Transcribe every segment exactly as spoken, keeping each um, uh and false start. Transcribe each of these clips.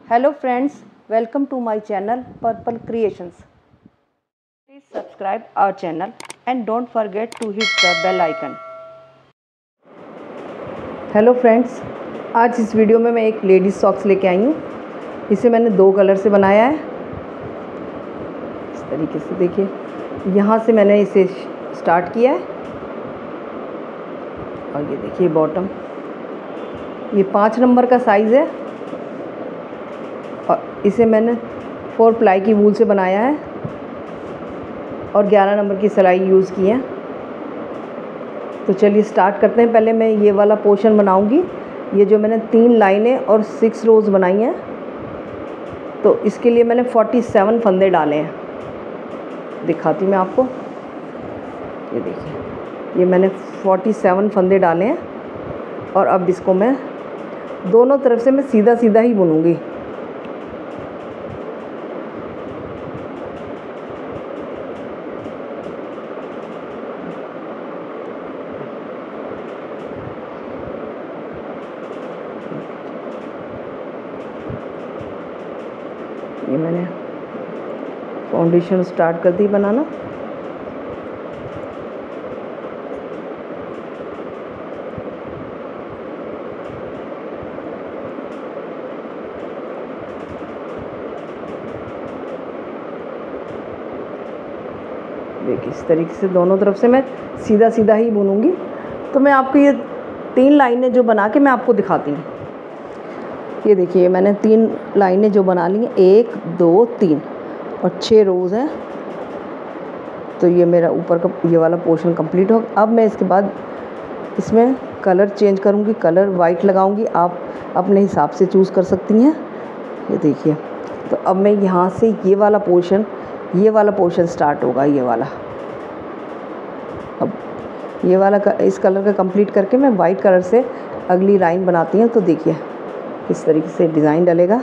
Hello friends, welcome to my channel Purple Creations. Please subscribe our channel and don't forget to hit the bell icon. Hello friends, आज इस video में मैं एक ladies socks लेके आई हूँ। इसे मैंने दो कलर से बनाया है। इस तरीके से देखिए, यहाँ से मैंने इसे स्टार्ट किया है और ये देखिए बॉटम, ये पाँच नंबर का साइज़ है और इसे मैंने फोर प्लाई की वूल से बनाया है और ग्यारह नंबर की सिलाई यूज़ की है। तो चलिए स्टार्ट करते हैं। पहले मैं ये वाला पोर्शन बनाऊंगी। ये जो मैंने तीन लाइनें और सिक्स रोज़ बनाई हैं, तो इसके लिए मैंने सैंतालीस फंदे डाले हैं। दिखाती हूँ मैं आपको, ये देखिए, ये मैंने सैंतालीस फंदे डाले हैं और अब इसको मैं दोनों तरफ से मैं सीधा सीधा ही बुनूंगी। ये मैंने फाउंडेशन स्टार्ट कर दी बनाना। देखिए इस तरीके से दोनों तरफ से मैं सीधा सीधा ही बुनूंगी। तो मैं आपको ये तीन लाइनें जो बना के मैं आपको दिखाती हूँ। ये देखिए मैंने तीन लाइनें जो बना ली हैं, एक दो तीन और छः रोज़ हैं। तो ये मेरा ऊपर का ये वाला पोर्शन कंप्लीट हो। अब मैं इसके बाद इसमें कलर चेंज करूँगी, कलर वाइट लगाऊँगी। आप अपने हिसाब से चूज़ कर सकती हैं। ये देखिए, तो अब मैं यहाँ से ये वाला पोर्शन ये वाला पोर्शन स्टार्ट होगा। ये वाला अब ये वाला इस कलर का कंप्लीट करके मैं वाइट कलर से अगली लाइन बनाती हूँ। तो देखिए इस तरीके से डिज़ाइन डलेगा।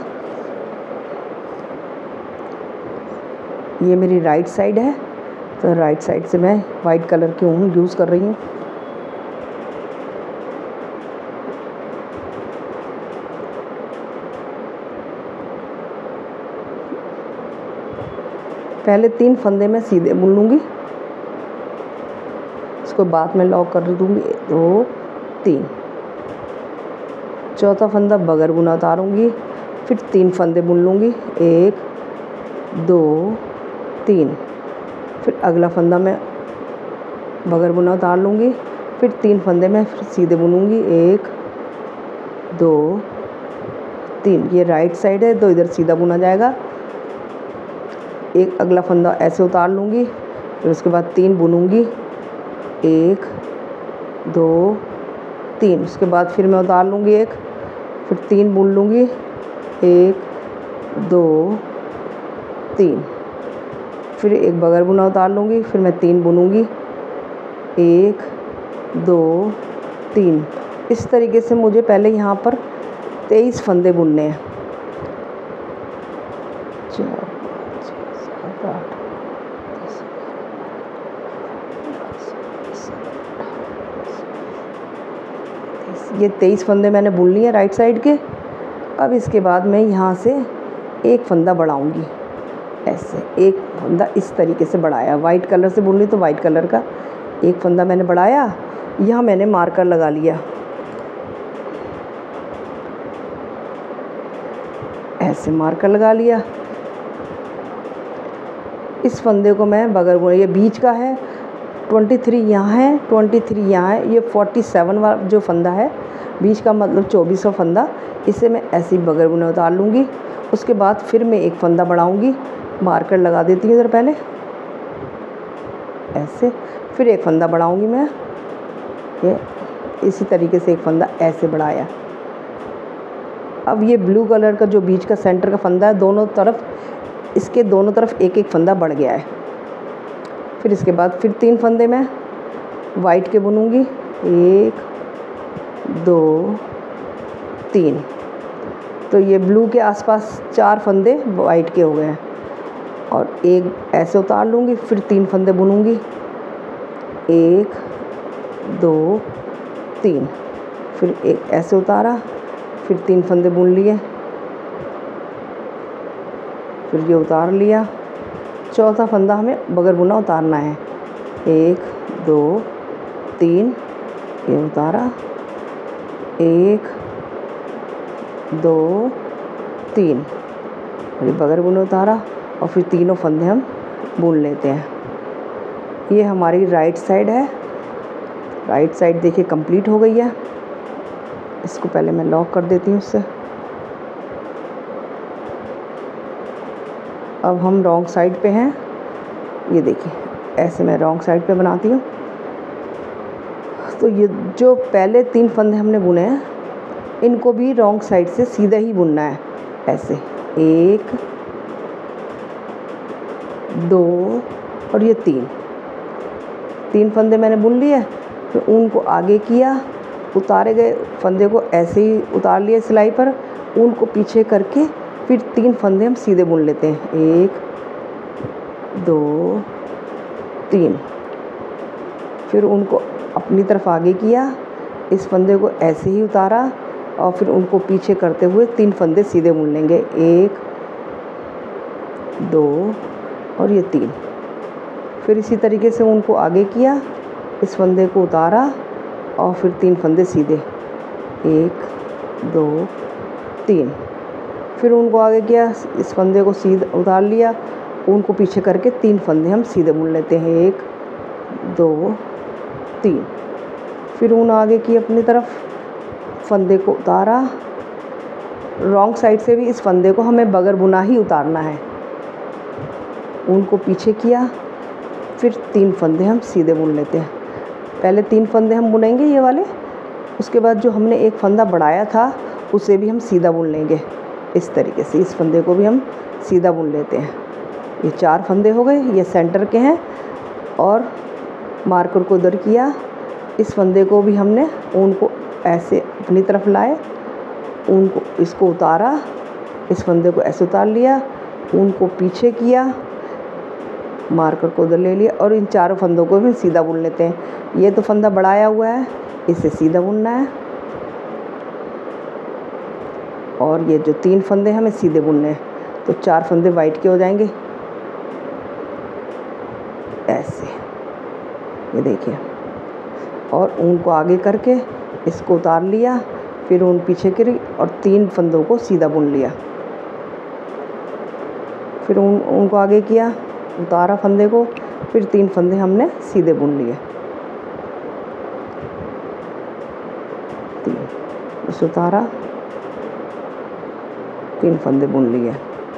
ये मेरी राइट साइड है, तो राइट साइड से मैं वाइट कलर की ऊन यूज़ कर रही हूँ। पहले तीन फंदे में सीधे बुन लूँगी, इसको बाद में लॉक कर दूँगी। दो तीन, चौथा फंदा बगैर बुना उतारूँगी, फिर तीन फंदे बुन लूँगी। एक दो तीन, फिर अगला फंदा मैं बगैर बुना उतार लूँगी, फिर तीन फंदे में फिर सीधे बुनूँगी। एक दो तीन, ये राइट साइड है तो इधर सीधा बुना जाएगा। एक अगला फंदा ऐसे उतार लूँगी, फिर उसके बाद तीन बुनूँगी। एक दो तीन, उसके बाद फिर मैं उतार लूँगी एक, फिर तीन बुन लूँगी। एक दो तीन, फिर एक बगैर बुना उतार लूँगी, फिर मैं तीन बुनूँगी। एक दो तीन, इस तरीके से मुझे पहले यहाँ पर तेईस फंदे बुनने हैं। चार पाँच छः सात आठ दस, ये तेईस फंदे मैंने बुन लिए राइट साइड के। अब इसके बाद मैं यहाँ से एक फंदा बढ़ाऊँगी, ऐसे एक फंदा इस तरीके से बढ़ाया। वाइट कलर से बुन ली तो वाइट कलर का एक फंदा मैंने बढ़ाया। यहाँ मैंने मार्कर लगा लिया, ऐसे मार्कर लगा लिया। इस फंदे को मैं बगैर बुने, ये बीच का है, तेईस यहाँ है, तेईस यहाँ है। ये सैंतालीस वाला जो फंदा है बीच का, मतलब चौबीसवां फंदा, इसे मैं ऐसे ही बगैर बुने उतार लूँगी। उसके बाद फिर मैं एक फंदा बढ़ाऊँगी, मार्कर लगा देती हूँ इधर पहले ऐसे, फिर एक फंदा बढ़ाऊँगी मैं। ये इसी तरीके से एक फंदा ऐसे बढ़ाया। अब ये ब्लू कलर का जो बीच का सेंटर का फंदा है, दोनों तरफ इसके दोनों तरफ एक एक फंदा बढ़ गया है। फिर इसके बाद फिर तीन फंदे मैं वाइट के बुनूँगी। एक दो तीन, तो ये ब्लू के आसपास चार फंदे वाइट के हो गए हैं और एक ऐसे उतार लूँगी, फिर तीन फंदे बुनूँगी। एक दो तीन, फिर एक ऐसे उतारा, फिर तीन फंदे बुन लिए। फिर ये उतार लिया। चौथा फंदा हमें बगैर बुना उतारना है। एक दो तीन, ये उतारा, एक दो तीन, और ये बगैर बुने उतारा, और फिर तीनों फंदे हम बुन लेते हैं। ये हमारी राइट साइड है। राइट साइड देखिए कंप्लीट हो गई है। इसको पहले मैं लॉक कर देती हूँ उससे। अब हम रॉन्ग साइड पे हैं। ये देखिए ऐसे मैं रॉन्ग साइड पे बनाती हूँ। तो ये जो पहले तीन फंदे हमने बुने हैं, इनको भी रॉन्ग साइड से सीधा ही बुनना है। ऐसे एक दो और ये तीन तीन फंदे मैंने बुन लिए। फिर ऊन को आगे किया, उतारे गए फंदे को ऐसे ही उतार लिए सिलाई पर, ऊन को पीछे करके फिर तीन फंदे हम सीधे बुन लेते हैं। एक दो तीन, फिर उनको अपनी तरफ आगे किया, इस फंदे को ऐसे ही उतारा, और फिर उनको पीछे करते हुए तीन फंदे सीधे बुन लेंगे। एक दो और ये तीन। फिर इसी तरीके से उनको आगे किया, इस फंदे को उतारा, और फिर तीन फंदे सीधे, एक दो तीन। फिर उनको आगे किया, इस फंदे को सीधे उतार लिया, उनको पीछे करके तीन फंदे हम सीधे बुन लेते हैं। एक दो तीन। फिर ऊन आगे की अपनी तरफ, फंदे को उतारा, रॉन्ग साइड से भी इस फंदे को हमें बगैर बुना ही उतारना है। ऊन को पीछे किया, फिर तीन फंदे हम सीधे बुन लेते हैं। पहले तीन फंदे हम बुनेंगे ये वाले, उसके बाद जो हमने एक फंदा बढ़ाया था उसे भी हम सीधा बुन लेंगे। इस तरीके से इस फंदे को भी हम सीधा बुन लेते हैं। ये चार फंदे हो गए, ये सेंटर के हैं। और मार्कर को उधर किया, इस फंदे को भी हमने ऊन को ऐसे अपनी तरफ लाए, ऊन को इसको उतारा, इस फंदे को ऐसे उतार लिया, ऊन को पीछे किया, मार्कर को उधर ले लिया, और इन चारों फंदों को भी सीधा बुन लेते हैं। ये तो फंदा बढ़ाया हुआ है, इसे सीधा बुनना है, और ये जो तीन फंदे हमें सीधे बुनने हैं। तो चार फंदे वाइट के हो जाएंगे ऐसे, ये देखिए। और ऊन को आगे करके इसको उतार लिया, फिर ऊन पीछे करी, और तीन फंदों को सीधा बुन लिया। फिर ऊन ऊन को आगे किया, उतारा फंदे को, फिर तीन फंदे हमने सीधे बुन लिए। तीन, इस उतारा, तीन फंदे बुन लिए।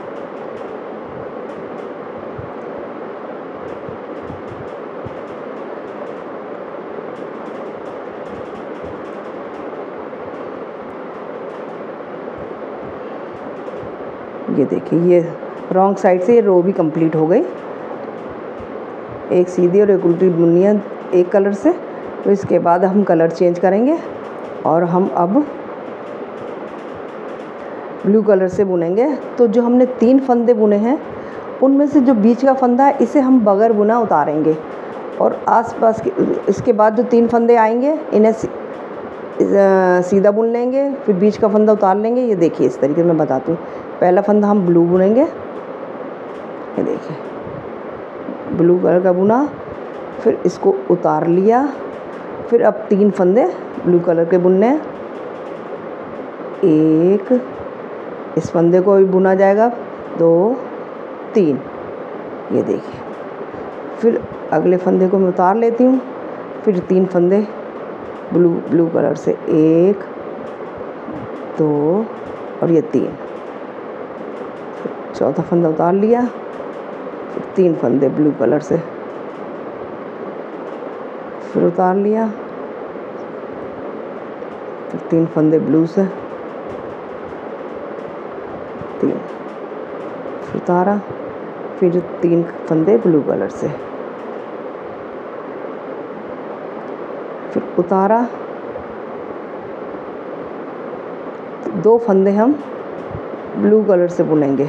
ये देखिए, ये रॉन्ग साइड से ये रो भी कंप्लीट हो गई। एक सीधी और एक उल्टी बुननी है एक कलर से। तो इसके बाद हम कलर चेंज करेंगे, और हम अब ब्लू कलर से बुनेंगे। तो जो हमने तीन फंदे बुने हैं, उनमें से जो बीच का फंदा है इसे हम बगैर बुना उतारेंगे, और आसपास के इसके बाद जो तीन फंदे आएंगे इन्हें सीधा बुन लेंगे, फिर बीच का फंदा उतार लेंगे। ये देखिए इस तरीके से मैं बताती हूँ। पहला फंदा हम ब्लू बुनेंगे, ये देखिए ब्लू कलर का बुना, फिर इसको उतार लिया, फिर अब तीन फंदे ब्लू कलर के बुनने हैं। एक, इस फंदे को भी बुना जाएगा, दो तीन, ये देखिए। फिर अगले फंदे को मैं उतार लेती हूँ, फिर तीन फंदे ब्लू ब्लू कलर से, एक दो और ये तीन। चौथा फंदा उतार लिया, फिर तीन फंदे ब्लू कलर से, फिर उतार लिया, फिर तीन फंदे ब्लू से, तीन, फिर उतारा, फिर तीन फंदे ब्लू कलर से, फिर उतारा, दो फंदे हम ब्लू कलर से बुनेंगे।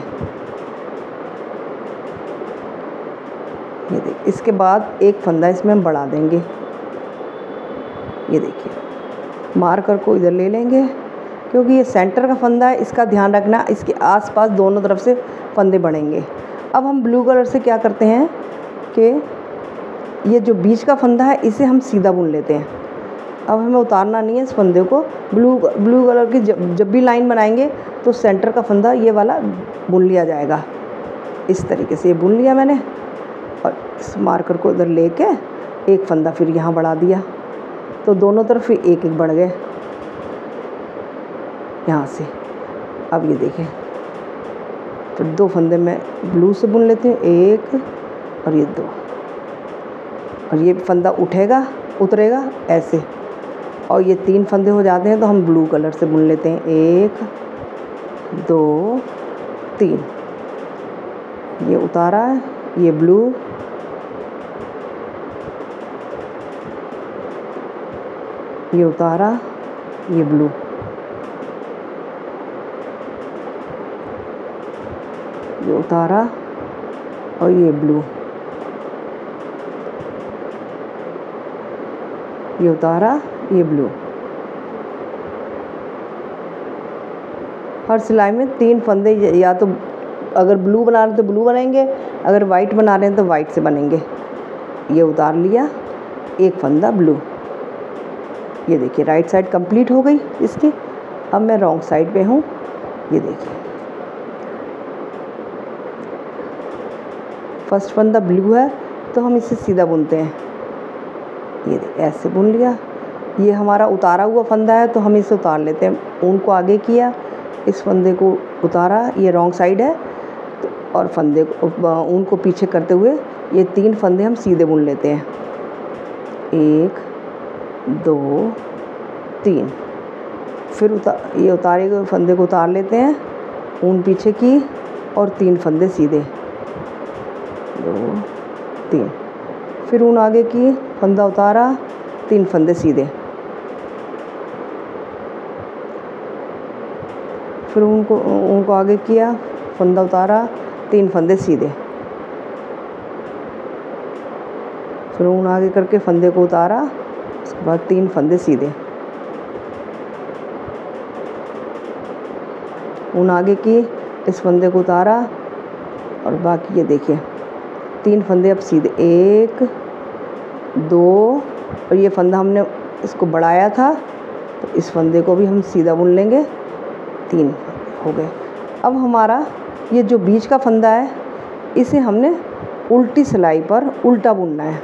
ये देखिए, इसके बाद एक फंदा इसमें हम बढ़ा देंगे। ये देखिए, मार्कर को इधर ले लेंगे, क्योंकि ये सेंटर का फंदा है, इसका ध्यान रखना, इसके आसपास दोनों तरफ से फंदे बढ़ेंगे। अब हम ब्लू कलर से क्या करते हैं कि ये जो बीच का फंदा है इसे हम सीधा बुन लेते हैं। अब हमें उतारना नहीं है इस फंदे को। ब्लू ब्लू कलर की जब जब भी लाइन बनाएंगे तो सेंटर का फंदा ये वाला बुन लिया जाएगा। इस तरीके से ये बुन लिया मैंने, और इस मार्कर को इधर लेके एक फंदा फिर यहाँ बढ़ा दिया, तो दोनों तरफ फिर एक एक बढ़ गए यहाँ से। अब ये देखें, फिर दो फंदे मैं ब्लू से बुन लेती हूँ, एक और ये दो, और ये फंदा उठेगा उतरेगा ऐसे, और ये तीन फंदे हो जाते हैं तो हम ब्लू कलर से बुन लेते हैं, एक दो तीन। ये उतारा है, ये ब्लू, ये उतारा, ये ब्लू, ये उतारा और ये ब्लू, ये उतारा, ये ब्लू। हर सिलाई में तीन फंदे, या तो अगर ब्लू बना रहे हैं तो ब्लू बनेंगे, अगर वाइट बना रहे हैं तो वाइट से बनेंगे। ये उतार लिया, एक फंदा ब्लू। ये देखिए राइट साइड कंप्लीट हो गई इसकी। अब मैं रॉन्ग साइड पे हूँ, ये देखिए फर्स्ट फंदा ब्लू है तो हम इसे सीधा बुनते हैं, ये देखिए ऐसे बुन लिया। ये हमारा उतारा हुआ फंदा है तो हम इसे उतार लेते हैं, ऊन को आगे किया, इस फंदे को उतारा, ये रॉन्ग साइड है तो, और फंदे को ऊन को पीछे करते हुए ये तीन फंदे हम सीधे बुन लेते हैं, एक दो तीन। फिर उतार ये उतारे हुए फंदे को उतार लेते हैं, ऊन पीछे की और तीन फंदे सीधे, दो तीन। फिर ऊन आगे की, फंदा उतारा, तीन फंदे सीधे, फिर ऊन को ऊन को आगे किया, फंदा उतारा, तीन फंदे सीधे, फिर ऊन आगे करके फंदे को उतारा, उसके बाद तीन फंदे सीधे, ऊन आगे की, इस फंदे को उतारा, और बाकी ये देखिए तीन फंदे अब सीधे, एक दो, और ये फंदा हमने इसको बढ़ाया था तो इस फंदे को भी हम सीधा बुन लेंगे, तीन हो गए। अब हमारा ये जो बीच का फंदा है इसे हमने उल्टी सिलाई पर उल्टा बुनना है,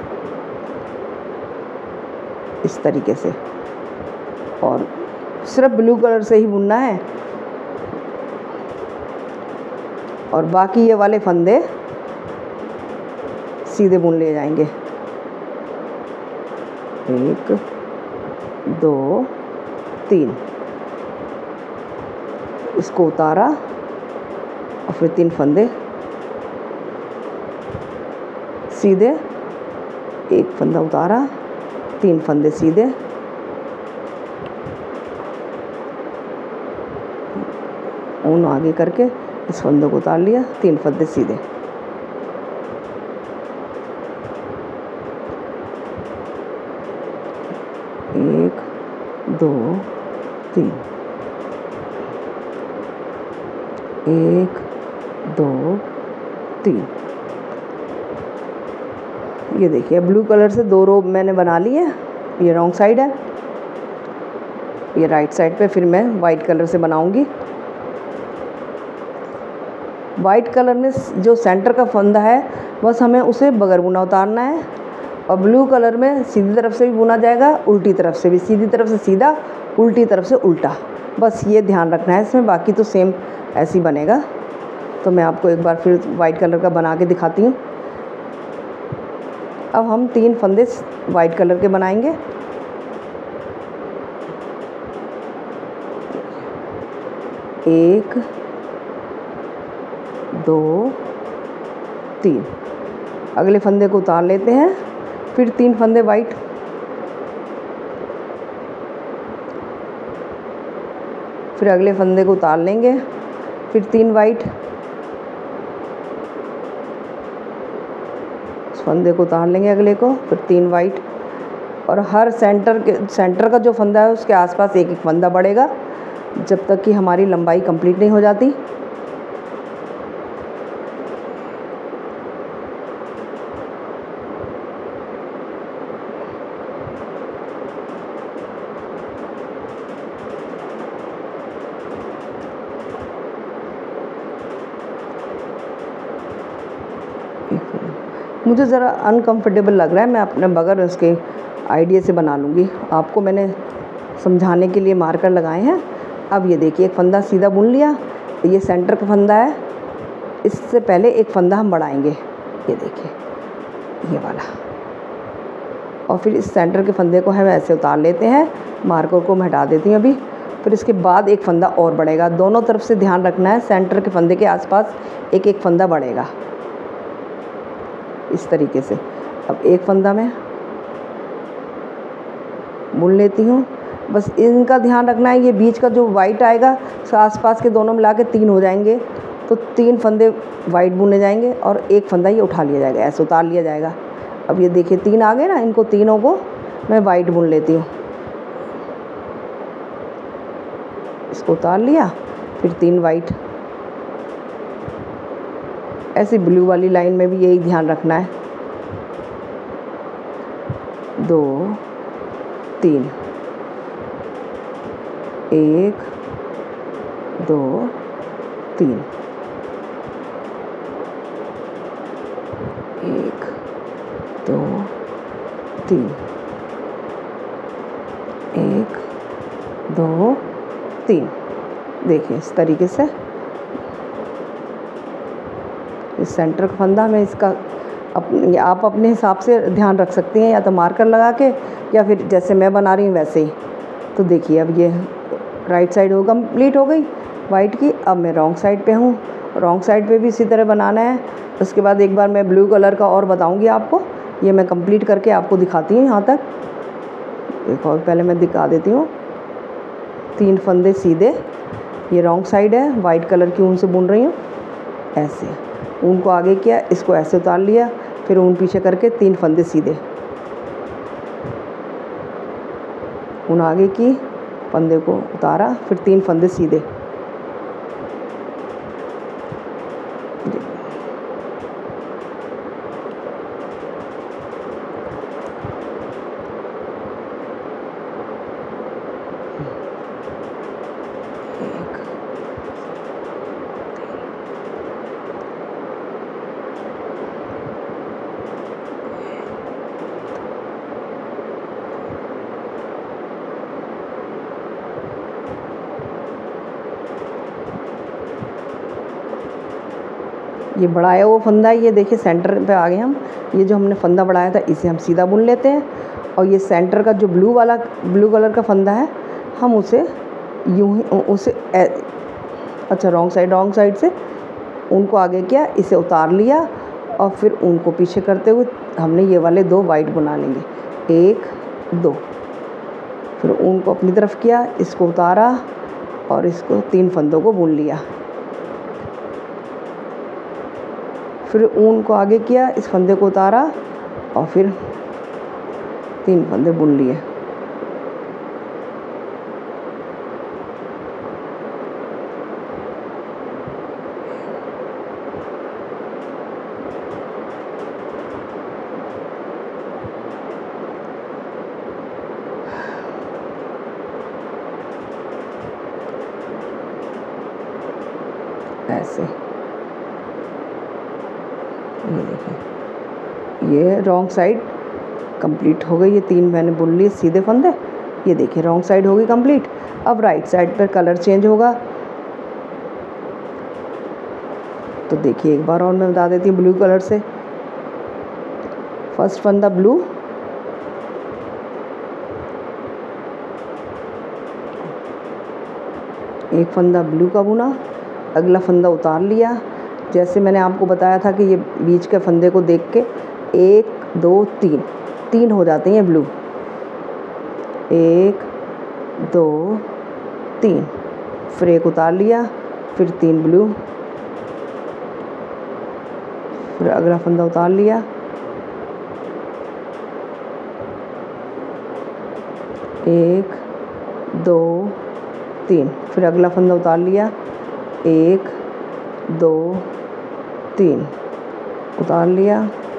इस तरीके से, और सिर्फ ब्लू कलर से ही बुनना है, और बाकी ये वाले फंदे सीधे बुन लिए जाएंगे, एक दो तीन। इसको उतारा और फिर तीन फंदे सीधे, एक फंदा उतारा, तीन फंदे सीधे, ऊन आगे करके इस फंदे को उतार लिया, तीन फंदे सीधे, एक दो तीन, एक दो तीन। ये देखिए ब्लू कलर से दो रो मैंने बना ली है, ये रॉन्ग साइड है, ये राइट साइड पे फिर मैं वाइट कलर से बनाऊंगी। वाइट कलर में जो सेंटर का फंदा है बस हमें उसे बगैर बुना उतारना है, और ब्लू कलर में सीधी तरफ से भी बुना जाएगा, उल्टी तरफ से भी, सीधी तरफ से सीधा, उल्टी तरफ से उल्टा, बस ये ध्यान रखना है इसमें। बाकी तो सेम ऐसे ही बनेगा। तो मैं आपको एक बार फिर वाइट कलर का बना के दिखाती हूँ। अब हम तीन फंदे वाइट कलर के बनाएंगे, एक दो तीन। अगले फंदे को उतार लेते हैं, फिर तीन फंदे वाइट, फिर अगले फंदे को उतार लेंगे, फिर तीन वाइट, उस फंदे को उतार लेंगे अगले को, फिर तीन वाइट, और हर सेंटर के सेंटर का जो फंदा है उसके आसपास एक एक फंदा बढ़ेगा, जब तक कि हमारी लंबाई कंप्लीट नहीं हो जाती। मुझे ज़रा अनकंफर्टेबल लग रहा है, मैं अपने बगैर उसके आइडिया से बना लूँगी। आपको मैंने समझाने के लिए मार्कर लगाए हैं। अब ये देखिए एक फंदा सीधा बुन लिया, ये सेंटर का फंदा है। इससे पहले एक फंदा हम बढ़ाएंगे, ये देखिए ये वाला, और फिर इस सेंटर के फंदे को हम ऐसे उतार लेते हैं। मार्कर को मैं हटा देती हूँ अभी। फिर इसके बाद एक फंदा और बढ़ेगा। दोनों तरफ से ध्यान रखना है, सेंटर के फंदे के आसपास एक एक फंदा बढ़ेगा इस तरीके से। अब एक फंदा मैं बुन लेती हूँ। बस इनका ध्यान रखना है, ये बीच का जो वाइट आएगा आसपास के दोनों मिला के तीन हो जाएंगे, तो तीन फंदे वाइट बुने जाएंगे और एक फंदा ये उठा लिया जाएगा, ऐसे उतार लिया जाएगा। अब ये देखिए तीन आ गए ना, इनको तीनों को मैं वाइट बुन लेती हूँ। इसको उतार लिया, फिर तीन वाइट। ऐसे ब्लू वाली लाइन में भी यही ध्यान रखना है। दो तीन, एक दो तीन, एक दो तीन, एक दो तीन। देखिए इस तरीके से इस सेंटर का फंदा में इसका अपने आप अपने हिसाब से ध्यान रख सकती हैं, या तो मार्कर लगा के, या फिर जैसे मैं बना रही हूँ वैसे ही। तो देखिए अब ये राइट साइड हो कंप्लीट हो गई वाइट की। अब मैं रॉन्ग साइड पे हूँ, रॉन्ग साइड पे भी इसी तरह बनाना है। उसके बाद एक बार मैं ब्लू कलर का और बताऊँगी आपको। ये मैं कंप्लीट करके आपको दिखाती हूँ यहाँ तक। देखो पहले मैं दिखा देती हूँ। तीन फंदे सीधे, ये रॉन्ग साइड है, वाइट कलर की ऊन से बुन रही हूँ। ऐसे ऊन को आगे किया, इसको ऐसे उतार लिया, फिर ऊन पीछे करके तीन फंदे सीधे, ऊन आगे की, फंदे को उतारा, फिर तीन फंदे सीधे। ये बढ़ाया वो फंदा, ये देखिए सेंटर पे आ गए हम। ये जो हमने फंदा बढ़ाया था इसे हम सीधा बुन लेते हैं, और ये सेंटर का जो ब्लू वाला ब्लू कलर का फंदा है हम उसे यूं ही उसे ए, अच्छा रॉन्ग साइड रॉन्ग साइड से ऊन को आगे किया, इसे उतार लिया, और फिर ऊन को पीछे करते हुए हमने ये वाले दो वाइट बना लेंगे, एक दो। फिर ऊन को अपनी तरफ किया, इसको उतारा और इसको तीन फंदों को बुन लिया। फिर ऊन को आगे किया, इस फंदे को उतारा और फिर तीन फंदे बुन लिए। ऐसे ये देखिए, ये रॉन्ग साइड कंप्लीट हो गई। ये तीन मैंने बुन लिए सीधे फंदे, ये देखिए रॉन्ग साइड हो गई कंप्लीट। अब राइट साइड पर कलर चेंज होगा, तो देखिए एक बार और मैं बता देती हूँ ब्लू कलर से। फर्स्ट फंदा ब्लू, एक फंदा ब्लू का बुना, अगला फंदा उतार लिया। जैसे मैंने आपको बताया था कि ये बीच के फंदे को देख के एक दो तीन तीन हो जाते हैं ब्लू, एक दो तीन, फिर एक उतार लिया, फिर तीन ब्लू, फिर अगला फंदा उतार लिया, एक दो तीन। फिर अगला फंदा उतार लिया, एक दो तीन, उतार लिया,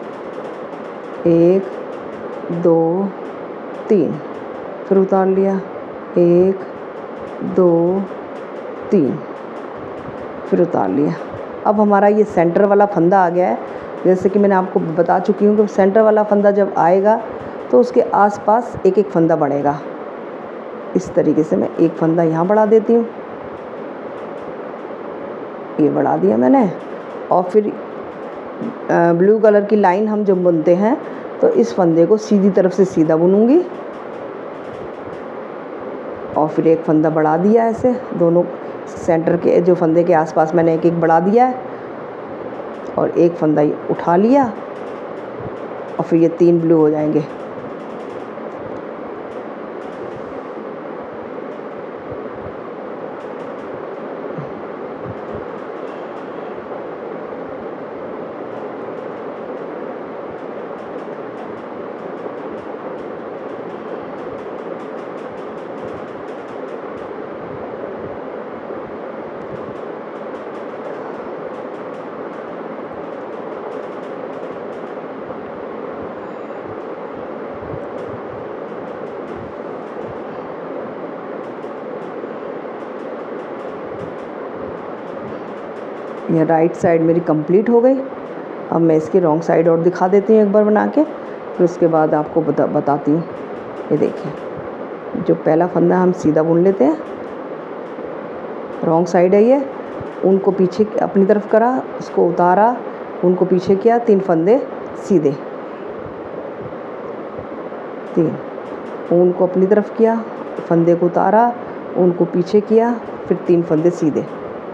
एक दो तीन, फिर उतार लिया, एक दो तीन, फिर उतार लिया। अब हमारा ये सेंटर वाला फंदा आ गया है। जैसे कि मैंने आपको बता चुकी हूँ कि सेंटर वाला फंदा जब आएगा तो उसके आसपास एक एक फंदा बढ़ेगा। इस तरीके से मैं एक फंदा यहाँ बढ़ा देती हूँ, ये बढ़ा दिया मैंने। और फिर ब्लू कलर की लाइन हम जब बुनते हैं तो इस फंदे को सीधी तरफ से सीधा बुनूंगी और फिर एक फंदा बढ़ा दिया ऐसे। दोनों सेंटर के जो फंदे के आसपास मैंने एक एक बढ़ा दिया है और एक फंदा उठा लिया और फिर ये तीन ब्लू हो जाएंगे। ये राइट साइड मेरी कंप्लीट हो गई। अब मैं इसकी रॉन्ग साइड और दिखा देती हूँ एक बार बना के, फिर उसके बाद आपको बता बताती हूँ। ये देखिए, जो पहला फंदा हम सीधा बुन लेते हैं, रॉन्ग साइड है ये, उनको पीछे अपनी तरफ करा, उसको उतारा, उनको पीछे किया, तीन फंदे सीधे, तीन, उनको अपनी तरफ किया, फंदे को उतारा, उनको पीछे किया, फिर तीन फंदे सीधे।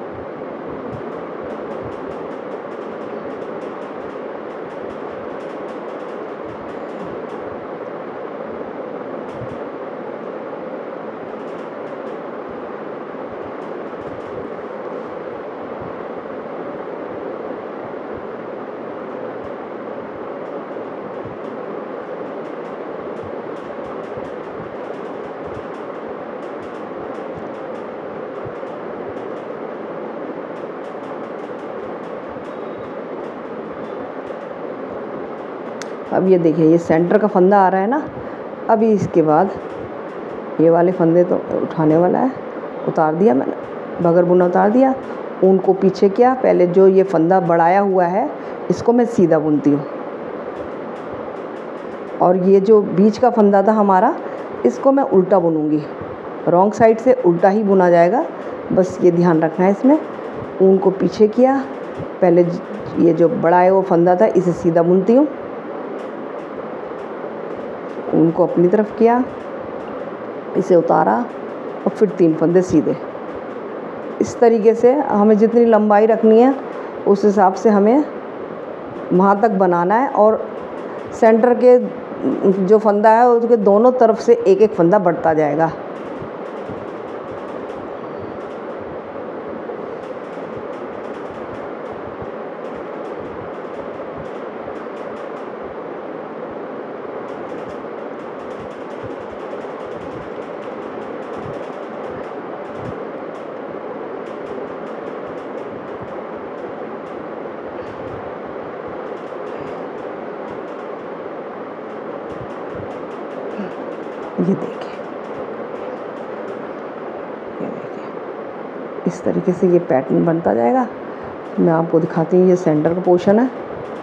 अब ये देखिए, ये सेंटर का फंदा आ रहा है ना। अभी इसके बाद ये वाले फंदे तो उठाने वाला है, उतार दिया मैंने, बगैर बुना उतार दिया, उनको पीछे किया। पहले जो ये फंदा बढ़ाया हुआ है इसको मैं सीधा बुनती हूँ और ये जो बीच का फंदा था हमारा, इसको मैं उल्टा बुनूंगी। रॉन्ग साइड से उल्टा ही बुना जाएगा, बस ये ध्यान रखना है इसमें। उनको पीछे किया, पहले ये जो बढ़ाया हुआ फंदा था इसे सीधा बुनती हूँ, उनको अपनी तरफ किया, इसे उतारा और फिर तीन फंदे सीधे। इस तरीके से हमें जितनी लंबाई रखनी है उस हिसाब से हमें वहाँ तक बनाना है। और सेंटर के जो फंदा है उसके दोनों तरफ से एक एक फंदा बढ़ता जाएगा। ये देखिए, ये देखिए, इस तरीके से ये पैटर्न बनता जाएगा। मैं आपको दिखाती हूँ, ये सेंटर का पोर्शन है।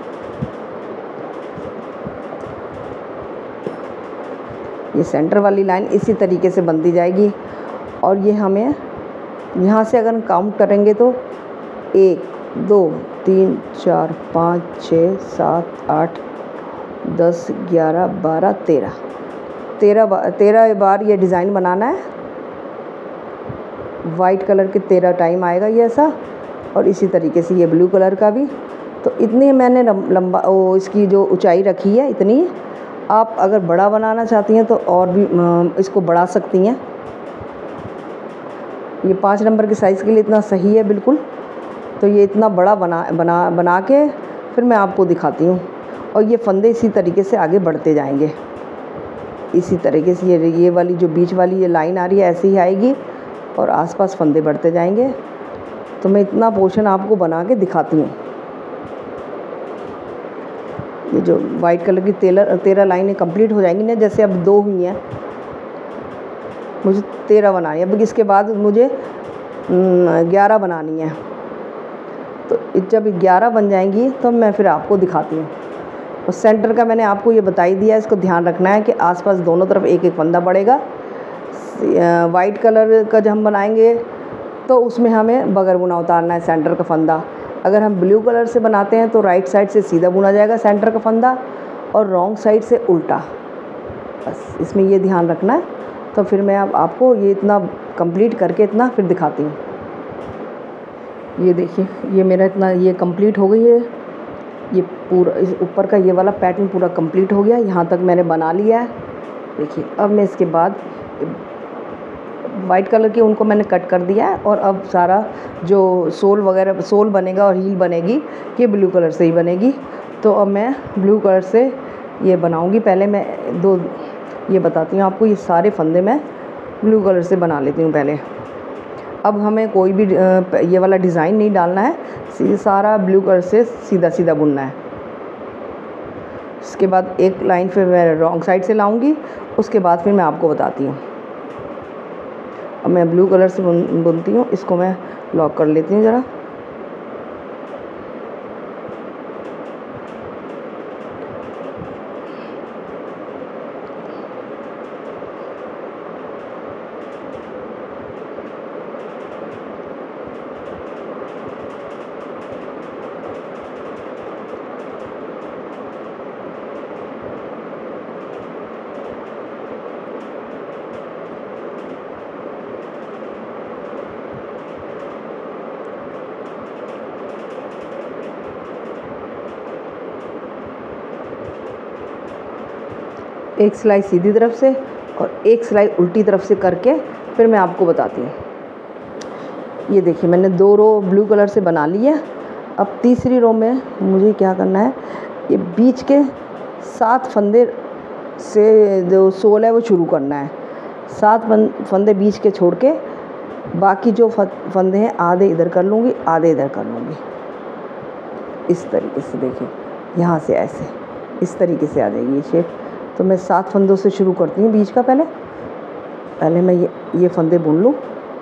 ये सेंटर वाली लाइन इसी तरीके से बनती जाएगी और ये हमें यहाँ से अगर हम काउंट करेंगे तो एक दो तीन चार पाँच छः सात आठ दस ग्यारह बारह तेरह तेरह बार तेरह बार ये डिज़ाइन बनाना है। वाइट कलर के तेरह टाइम आएगा ये ऐसा, और इसी तरीके से ये ब्लू कलर का भी। तो इतनी मैंने लंबा वो इसकी जो ऊंचाई रखी है इतनी। आप अगर बड़ा बनाना चाहती हैं तो और भी इसको बढ़ा सकती हैं। ये पाँच नंबर के साइज़ के लिए इतना सही है बिल्कुल। तो ये इतना बड़ा बना बना बना के फिर मैं आपको दिखाती हूँ। और ये फंदे इसी तरीके से आगे बढ़ते जाएंगे। इसी तरीके से ये ये वाली जो बीच वाली ये लाइन आ रही है ऐसे ही आएगी और आसपास फंदे बढ़ते जाएंगे। तो मैं इतना पोर्शन आपको बना के दिखाती हूँ। ये जो वाइट कलर की तेरह तेरह लाइनें कंप्लीट हो जाएंगी ना, जैसे अब दो हुई हैं, मुझे तेरह बनानी है। अब इसके बाद मुझे ग्यारह बनानी है। तो जब ग्यारह बन जाएंगी तो मैं फिर आपको दिखाती हूँ। और सेंटर का मैंने आपको ये बता ही दिया, इसको ध्यान रखना है कि आसपास दोनों तरफ एक एक फंदा बढ़ेगा। वाइट कलर का जब हम बनाएंगे तो उसमें हमें बगैर बुना उतारना है सेंटर का फंदा। अगर हम ब्लू कलर से बनाते हैं तो राइट साइड से सीधा बुना जाएगा सेंटर का फंदा और रॉन्ग साइड से उल्टा। बस इसमें ये ध्यान रखना है। तो फिर मैं अब आपको ये इतना कंप्लीट करके इतना फिर दिखाती हूँ। ये देखिए, ये मेरा इतना ये कंप्लीट हो गई है। ये पूरा इस ऊपर का ये वाला पैटर्न पूरा कंप्लीट हो गया, यहाँ तक मैंने बना लिया है। देखिए, अब मैं इसके बाद वाइट कलर के उनको मैंने कट कर दिया है और अब सारा जो सोल वगैरह सोल बनेगा और हील बनेगी ये ब्लू कलर से ही बनेगी। तो अब मैं ब्लू कलर से ये बनाऊंगी। पहले मैं दो ये बताती हूँ आपको, ये सारे फंदे मैं ब्लू कलर से बना लेती हूँ पहले। अब हमें कोई भी ये वाला डिज़ाइन नहीं डालना है, सीधा सारा ब्लू कलर से सीधा सीधा बुनना है। इसके बाद एक लाइन फिर मैं रॉन्ग साइड से लाऊंगी, उसके बाद फिर मैं आपको बताती हूँ। अब मैं ब्लू कलर से बुन बुनती हूँ। इसको मैं लॉक कर लेती हूँ ज़रा। एक सिलाई सीधी तरफ से और एक सिलाई उल्टी तरफ से करके फिर मैं आपको बताती हूँ। ये देखिए, मैंने दो रो ब्लू कलर से बना ली है। अब तीसरी रो में मुझे क्या करना है, ये बीच के सात फंदे से जो सोल है वो शुरू करना है। सात फंदे बीच के छोड़ के बाकी जो फंदे हैं आधे इधर कर लूँगी, आधे इधर कर लूँगी। इस तरीके से देखिए, यहाँ से ऐसे इस तरीके से आ जाएगी ये शेप। तो मैं सात फंदों से शुरू करती हूँ बीच का। पहले पहले मैं ये ये फंदे बुन लूँ।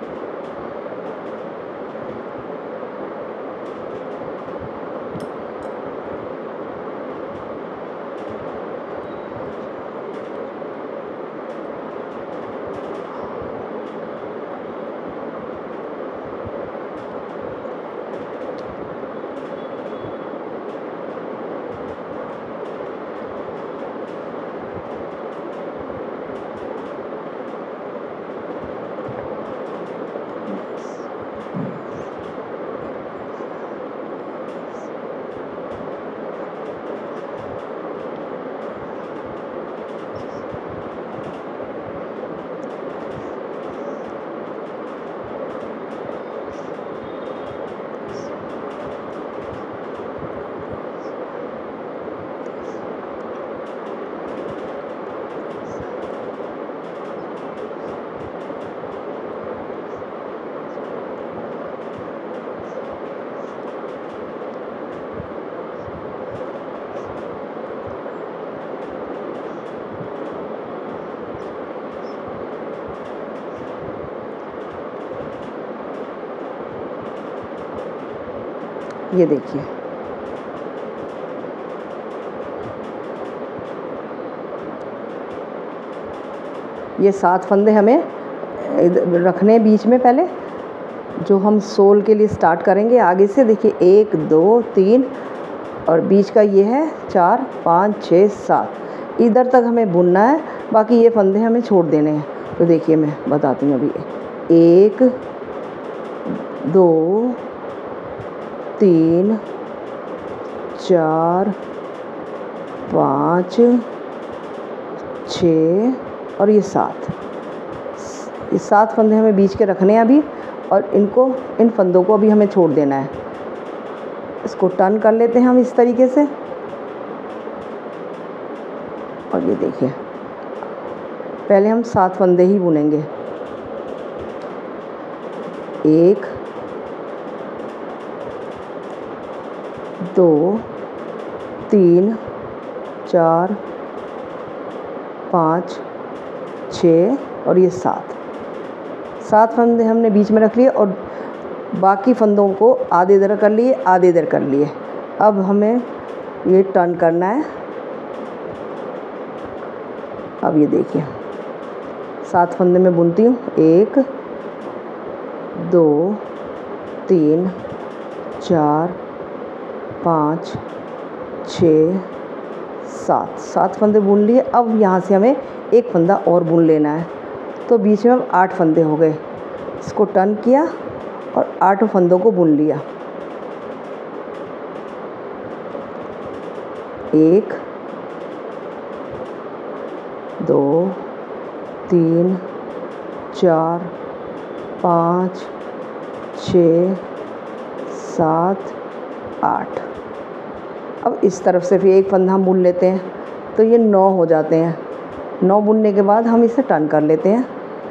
ये देखिए, ये सात फंदे हमें रखने बीच में। पहले जो हम सोल के लिए स्टार्ट करेंगे आगे से, देखिए एक दो तीन और बीच का ये है चार पाँच छः सात, इधर तक हमें बुनना है। बाकी ये फंदे हमें छोड़ देने हैं। तो देखिए मैं बताती हूँ अभी, एक दो तीन चार पाँच छः और ये सात, ये सात फंदे हमें बीच के रखने हैं अभी। और इनको इन फंदों को अभी हमें छोड़ देना है। इसको टर्न कर लेते हैं हम इस तरीके से। और ये देखिए, पहले हम सात फंदे ही बुनेंगे। एक, दो, तीन, चार, पाँच, छः और ये सात सात फंदे हमने बीच में रख लिए और बाकी फंदों को आधे इधर कर लिए, आधे इधर कर लिए। अब हमें ये टर्न करना है। अब ये देखिए सात फंदे में बुनती हूँ। एक, दो, तीन, चार, पाँच, छः, सात सात फंदे बुन लिए। अब यहाँ से हमें एक फंदा और बुन लेना है, तो बीच में अब आठ फंदे हो गए। इसको टर्न किया और आठ फंदों को बुन लिया। एक, दो, तीन, चार, पाँच, छः, सात, आठ। अब इस तरफ से फिर एक फंदा हम बुन लेते हैं, तो ये नौ हो जाते हैं। नौ बुनने के बाद हम इसे टर्न कर लेते हैं।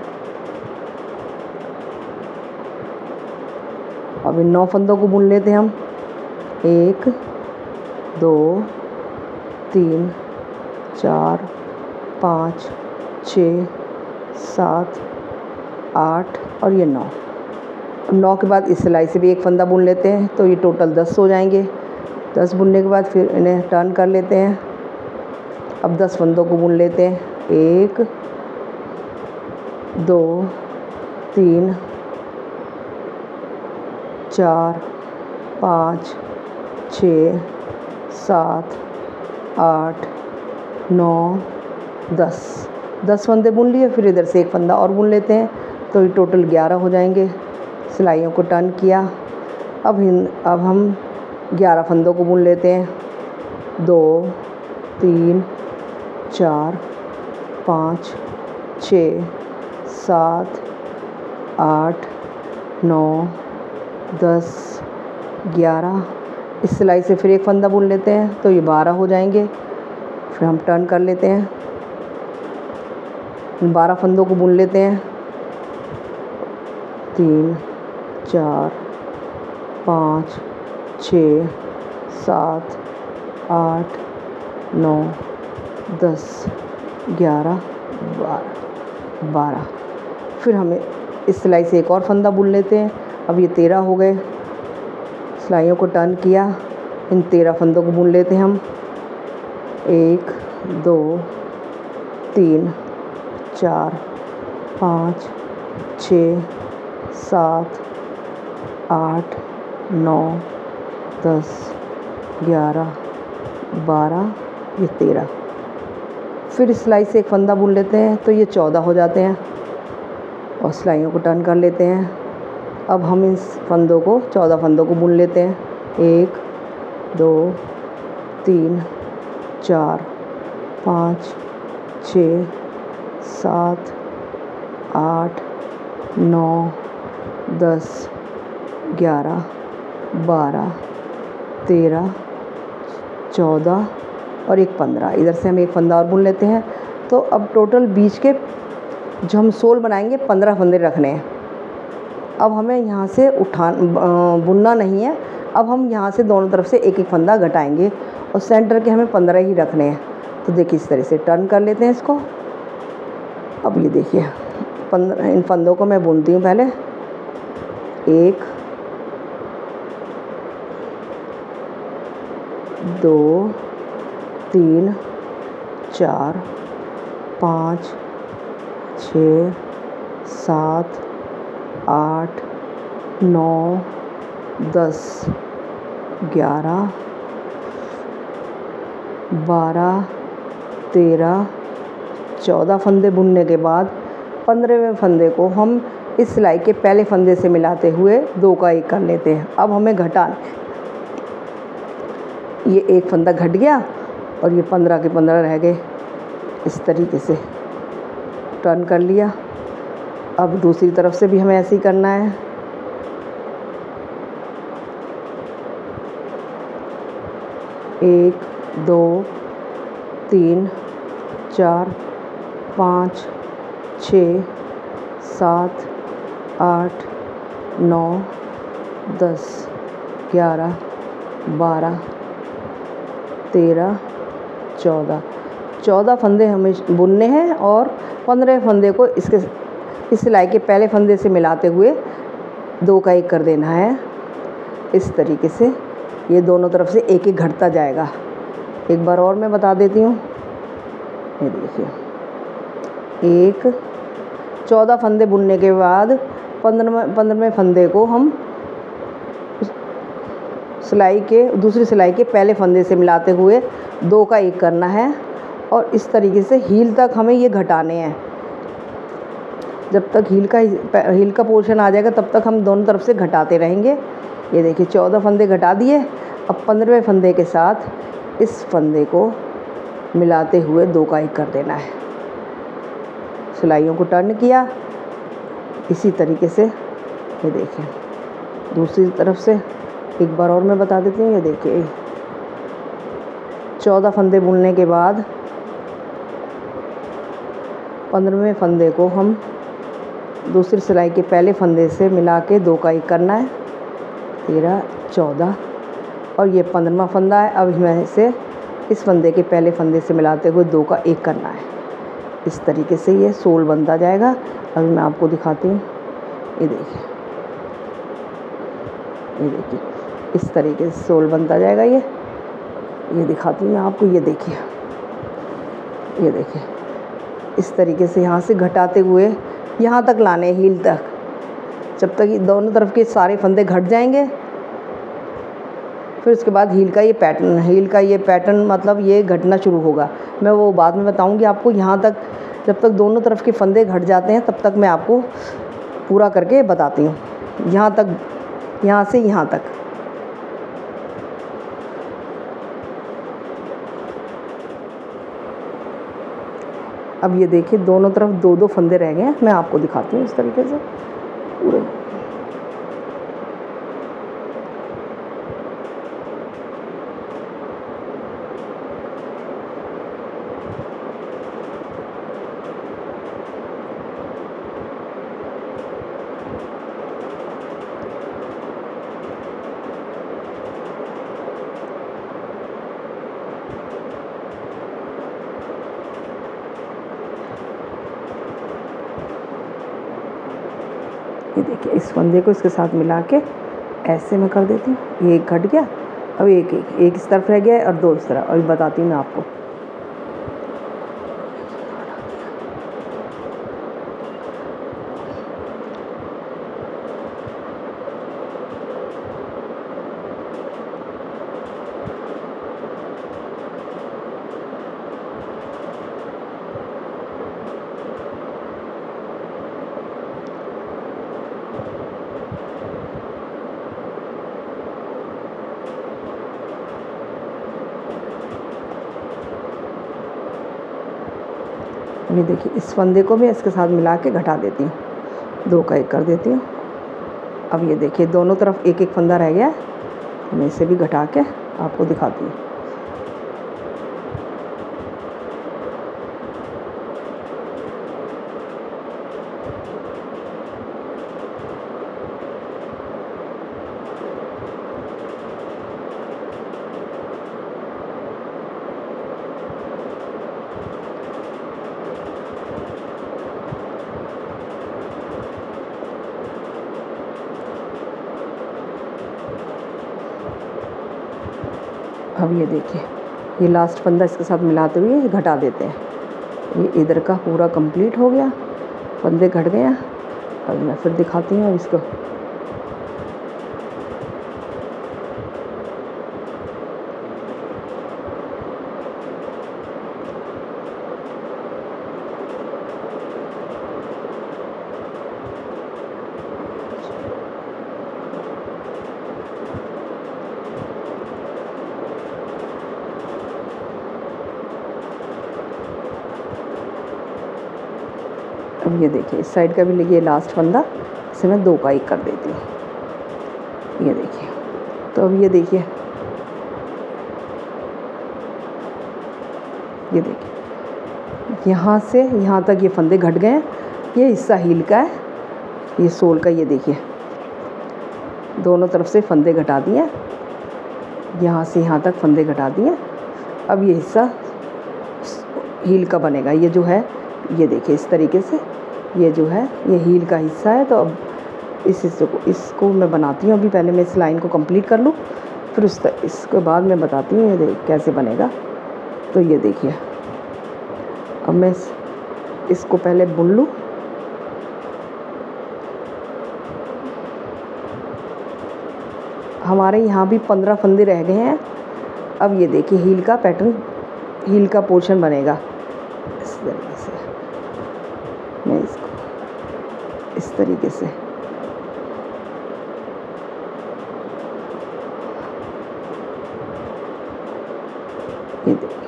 अब इन नौ फंदों को बुन लेते हैं हम। एक, दो, तीन, चार, पाँच, छः, सात, आठ और ये नौ। नौ के बाद इस सिलाई से भी एक फंदा बुन लेते हैं, तो ये टोटल दस हो जाएंगे। दस बुनने के बाद फिर इन्हें टर्न कर लेते हैं। अब दस फंदों को बुन लेते हैं। एक, दो, तीन, चार, पाँच, छः, सात, आठ, नौ, दस दस फंदे बुन लिए। फिर इधर से एक फंदा और बुन लेते हैं, तो ये टोटल ग्यारह हो जाएंगे। सिलाइयों को टर्न किया। अब इन अब हम ग्यारह फंदों को बुन लेते हैं। दो, तीन, चार, पाँच, छः, सात, आठ, नौ, दस, ग्यारह। इस सिलाई से फिर एक फंदा बुन लेते हैं, तो ये बारह हो जाएंगे। फिर हम टर्न कर लेते हैं। बारह फंदों को बुन लेते हैं। तीन, चार, पाँच, छः, सात, आठ, नौ, दस, ग्यारह, बारह बारह। फिर हमें इस सिलाई से एक और फंदा बुन लेते हैं। अब ये तेरह हो गए। सिलाइयों को टर्न किया। इन तेरह फंदों को बुन लेते हैं हम। एक, दो, तीन, चार, पाँच, छः, सात, आठ, नौ, दस, ग्यारह, बारह, ये तेरह। फिर इस सिलाई से एक फंदा बुन लेते हैं, तो ये चौदह हो जाते हैं और सिलाइयों को टर्न कर लेते हैं। अब हम इस फंदों को चौदह फंदों को बुन लेते हैं। एक, दो, तीन, चार, पाँच, छः, सात, आठ, नौ, दस, ग्यारह, बारह, तेरह, चौदह और एक पंद्रह। इधर से हम एक फंदा और बुन लेते हैं। तो अब टोटल बीच के जो हम सोल बनाएंगे पंद्रह फंदे रखने हैं। अब हमें यहाँ से उठा बुनना नहीं है। अब हम यहाँ से दोनों तरफ से एक एक फंदा घटाएंगे और सेंटर के हमें पंद्रह ही रखने हैं। तो देखिए इस तरह से टर्न कर लेते हैं इसको। अब ये देखिए पंद्रह इन फंदों को मैं बुनती हूँ पहले। एक, दो, तीन, चार, पाँच, छः, सात, आठ, नौ, दस, ग्यारह, बारह, तेरह, चौदह फंदे बुनने के बाद पंद्रहवें फंदे को हम इस सिलाई के पहले फंदे से मिलाते हुए दो का एक कर लेते हैं। अब हमें घटाना, ये एक फंदा घट गया और ये पंद्रह के पंद्रह रह गए। इस तरीके से टर्न कर लिया। अब दूसरी तरफ से भी हमें ऐसे ही करना है। एक, दो, तीन, चार, पाँच, छः, सात, आठ, नौ, दस, ग्यारह, बारह, तेरह, चौदह। चौदह फंदे हमें बुनने हैं और पंद्रह फंदे को इसके इस सिलाई के पहले फंदे से मिलाते हुए दो का एक कर देना है। इस तरीके से ये दोनों तरफ से एक एक घटता जाएगा। एक बार और मैं बता देती हूँ। ये देखिए, एक चौदह फंदे बुनने के बाद पंद्रहवें पंद्रहवें फंदे को हम सिलाई के दूसरी सिलाई के पहले फंदे से मिलाते हुए दो का एक करना है और इस तरीके से हील तक हमें ये घटाने हैं। जब तक हील का हील का पोर्शन आ जाएगा तब तक हम दोनों तरफ से घटाते रहेंगे। ये देखिए, चौदह फंदे घटा दिए। अब पंद्रहवें फंदे के साथ इस फंदे को मिलाते हुए दो का एक कर देना है। सिलाइयों को टर्न किया इसी तरीके से। ये देखिए, दूसरी तरफ से एक बार और मैं बता देती हूँ। ये देखिए, चौदह फंदे बुनने के बाद पंद्रहवें फंदे को हम दूसरी सिलाई के पहले फंदे से मिला के दो का एक करना है। तेरह, चौदह और ये पंद्रहवां फंदा है। अब हमें इसे इस फंदे के पहले फंदे से मिलाते हुए दो का एक करना है। इस तरीके से ये सोल बनता जाएगा। अभी मैं आपको दिखाती हूँ। ये देखिए, ये देखिए, इस तरीके से सोल बनता जाएगा। ये ये दिखाती हूँ मैं आपको। ये देखिए, ये देखिए, इस तरीके से यहाँ से घटाते हुए यहाँ तक लाने, हील तक। जब तक ये दोनों तरफ के सारे फंदे घट जाएंगे फिर उसके बाद हील का ये पैटर्न हील का ये पैटर्न मतलब ये घटना शुरू होगा। मैं वो बाद में बताऊंगी आपको। यहाँ तक जब तक दोनों तरफ के फंदे घट जाते हैं तब तक मैं आपको पूरा करके बताती हूँ। यहाँ तक, यहाँ से यहाँ तक। अब ये देखिए, दोनों तरफ दो दो फंदे रह गए हैं। मैं आपको दिखाती हूँ इस तरीके से पूरे। ये देखिए, इस फंदे को इसके साथ मिला के ऐसे मैं कर देती हूँ। ये एक घट गया। अब एक एक एक इस तरफ रह गया है और दो इस तरफ। अभी बताती हूँ मैं आपको। ये देखिए, इस फंदे को भी इसके साथ मिला के घटा देती हूँ। दो का एक कर देती हूँ। अब ये देखिए, दोनों तरफ एक एक फंदा रह गया है। मैं इसे भी घटा के आपको दिखाती हूँ। अब ये देखिए, ये लास्ट फंदा इसके साथ मिलाते हुए घटा देते हैं। ये इधर का पूरा कंप्लीट हो गया, फंदे घट गए हैं। अब मैं फिर दिखाती हूँ इसको। अब ये देखिए, इस साइड का भी लगी लास्ट फंदा, इसे मैं दो का एक कर देती हूँ। ये देखिए, तो अब ये देखिए, ये देखिए, यहाँ से यहाँ तक ये फंदे घट गए हैं। ये हिस्सा हील का है, ये सोल का। ये देखिए, दोनों तरफ से फंदे घटा दिए, यहाँ से यहाँ तक फंदे घटा दिए। अब ये हिस्सा हील का बनेगा। ये जो है ये देखिए इस तरीके से, ये जो है ये हील का हिस्सा है। तो अब इस हिस्से को इसको मैं बनाती हूँ। अभी पहले मैं इस लाइन को कंप्लीट कर लूँ, फिर उस इसके बाद मैं बताती हूँ ये देख कैसे बनेगा। तो ये देखिए अब मैं इस, इसको पहले बुन लूँ। हमारे यहाँ भी पंद्रह फंदे रह गए हैं। अब ये देखिए हील का पैटर्न, हील का पोर्शन बनेगा इस तरीके से। मैं इसको इस तरीके से ये देखिए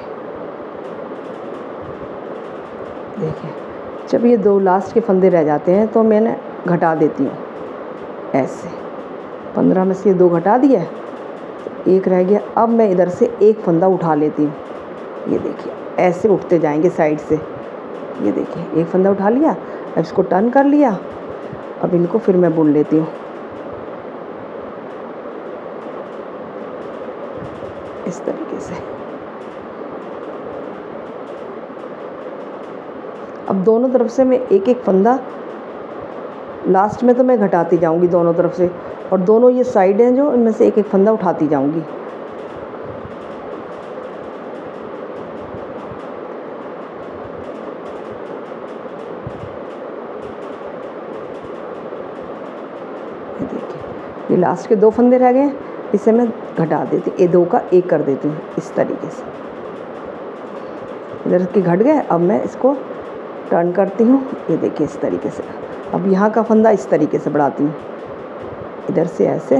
देखिए जब ये दो लास्ट के फंदे रह जाते हैं तो मैंने घटा देती हूँ ऐसे। पंद्रह में से ये दो घटा दिया, तो एक रह गया। अब मैं इधर से एक फंदा उठा लेती हूँ। ये देखिए ऐसे उठते जाएंगे साइड से। ये देखिए एक फंदा उठा लिया, अब इसको टर्न कर लिया। अब इनको फिर मैं बुन लेती हूँ इस तरीके से। अब दोनों तरफ से मैं एक एक फंदा, लास्ट में तो मैं घटाती जाऊंगी दोनों तरफ से, और दोनों ये साइड हैं जो इनमें से एक एक फंदा उठाती जाऊंगी। ये देखिए ये लास्ट के दो फंदे रह गए, इसे मैं घटा देती, ये दो का एक कर देती हूँ इस तरीके से। इधर के घट गए, अब मैं इसको टर्न करती हूँ। ये देखिए इस तरीके से। अब यहाँ का फंदा इस तरीके से बढ़ाती हूँ, इधर से ऐसे,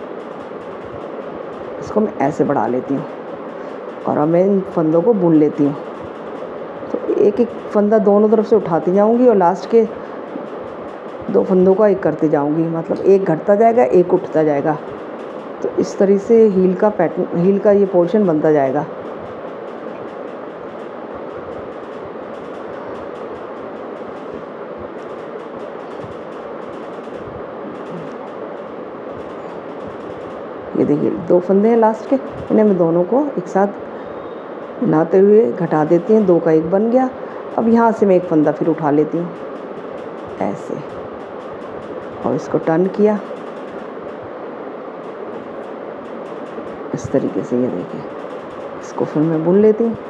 इसको मैं ऐसे बढ़ा लेती हूँ और अब मैं इन फंदों को बुन लेती हूँ। तो एक एक फंदा दोनों तरफ से उठाती जाऊँगी और लास्ट के दो फंदों का एक करती जाऊँगी, मतलब एक घटता जाएगा एक उठता जाएगा। तो इस तरह से हील का पैटर्न, हील का ये पोर्शन बनता जाएगा। ये देखिए दो फंदे हैं लास्ट के, इन्हें मैं दोनों को एक साथ बनाते हुए घटा देती हूँ। दो का एक बन गया। अब यहाँ से मैं एक फंदा फिर उठा लेती हूँ ऐसे, और इसको टर्न किया इस तरीके से। ये देखिए इसको फिर मैं बुन लेती हूँ।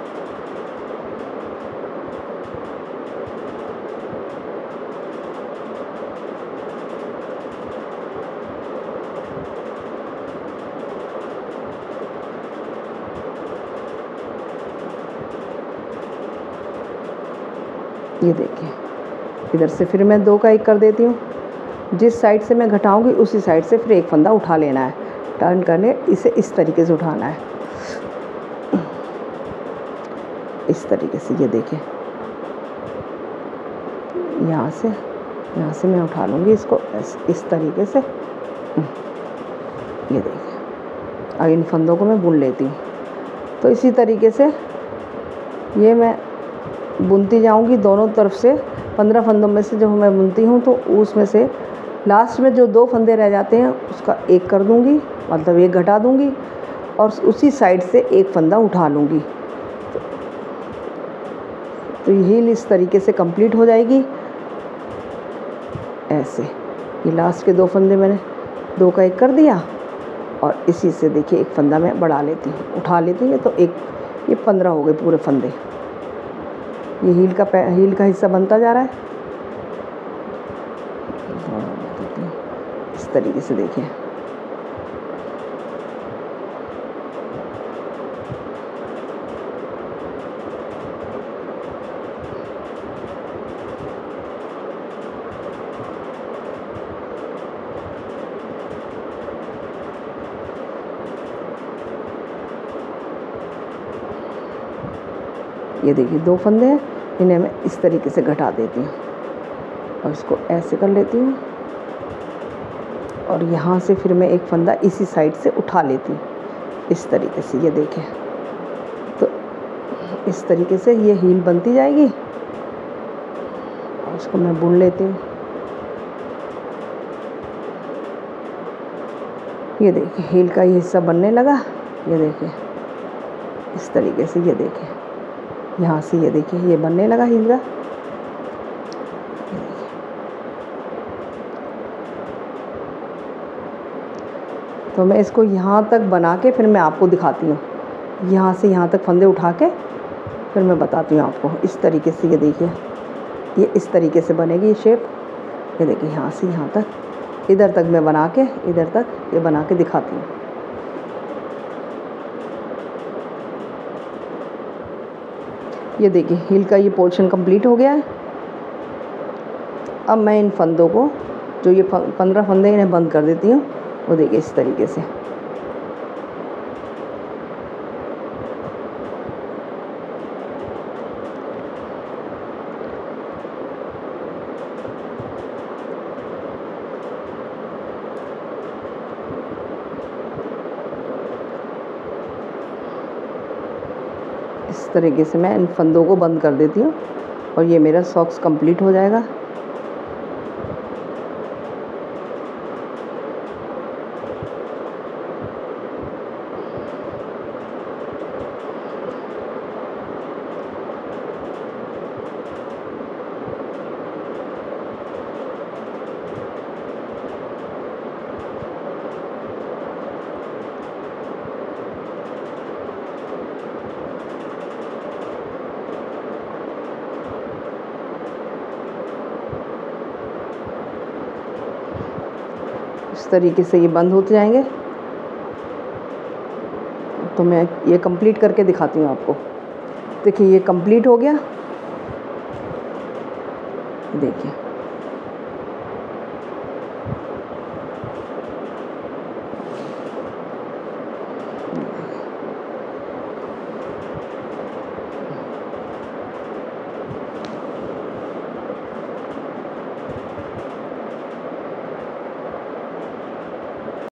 ये देखिए इधर से फिर मैं दो का एक कर देती हूँ। जिस साइड से मैं घटाऊंगी उसी साइड से फिर एक फंदा उठा लेना है, टर्न करने, इसे इस तरीके से उठाना है इस तरीके से। ये देखिए यहाँ से यहाँ से मैं उठा लूँगी इसको इस तरीके से। ये देखिए अब इन फंदों को मैं बुन लेती हूँ। तो इसी तरीके से ये मैं बुनती जाऊंगी दोनों तरफ से। पंद्रह फंदों में से जब मैं बुनती हूँ तो उसमें से लास्ट में जो दो फंदे रह जाते हैं उसका एक कर दूंगी, मतलब एक घटा दूंगी, और उसी साइड से एक फंदा उठा लूँगी। तो ये हील इस तरीके से कंप्लीट हो जाएगी ऐसे। ये लास्ट के दो फंदे मैंने दो का एक कर दिया, और इसी से देखिए एक फंदा मैं बढ़ा लेती हूँ, उठा लेती हूँ। तो एक ये पंद्रह हो गए पूरे फंदे। ये हील का हील का हिस्सा बनता जा रहा है इस तरीके से। देखिए ये देखिए दो फंदे हैं, इन्हें मैं इस तरीके से घटा देती हूँ और इसको ऐसे कर लेती हूँ, और यहाँ से फिर मैं एक फंदा इसी साइड से उठा लेती हूँ इस तरीके से। ये देखें तो इस तरीके से ये हील बनती जाएगी, और इसको मैं बुन लेती हूँ। ये देखिए हील का ये हिस्सा बनने लगा, ये देखिए इस तरीके से, ये देखिए यहाँ से, ये देखिए ये बनने लगा हील का। तो मैं इसको यहाँ तक बना के फिर मैं आपको दिखाती हूँ, यहाँ से यहाँ तक फंदे उठा के फिर मैं बताती हूँ आपको। इस तरीके से ये देखिए, ये इस तरीके से बनेगी ये शेप। ये देखिए यहाँ से यहाँ तक, इधर तक मैं बना के, इधर तक ये बना के दिखाती हूँ। ये देखिए हील का ये पोर्शन कंप्लीट हो गया है। अब मैं इन फंदों को, जो ये पंद्रह फंदे, इन्हें बंद कर देती हूँ। वो देखिए इस तरीके से। इस तरीके से मैं इन फंदों को बंद कर देती हूँ और ये मेरा सॉक्स कंप्लीट हो जाएगा। इस तरीके से ये बंद होते जाएंगे। तो मैं ये कंप्लीट करके दिखाती हूँ आपको। देखिए ये कंप्लीट हो गया, देखिए।